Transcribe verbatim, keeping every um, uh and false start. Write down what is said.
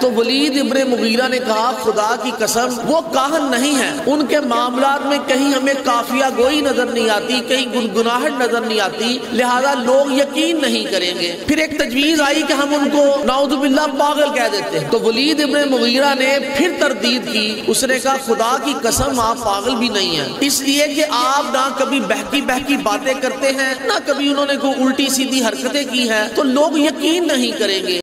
तो वलीद इब्ने मुगीरा ने कहा खुदा की कसम वो काहन नहीं है, उनके मामलात में कहीं हमें काफिया गोई नजर नहीं आती, कहीं गुनगुनाहट नजर नहीं आती, लिहाजा लोग यकीन नहीं करेंगे। फिर एक तजवीज आई कि हम उनको नाउजुबिल्लाह पागल कह देते हैं। तो वलीद इब्ने मुगीरा ने फिर तरदीद की, उसने कहा खुदा की कसम आप पागल भी नहीं है, इसलिए कि आप ना कभी बहकी बहकी बातें करते हैं, ना कभी उन्होंने कोई उल्टी सीधी हरकतें की है, तो लोग यकीन नहीं करेंगे।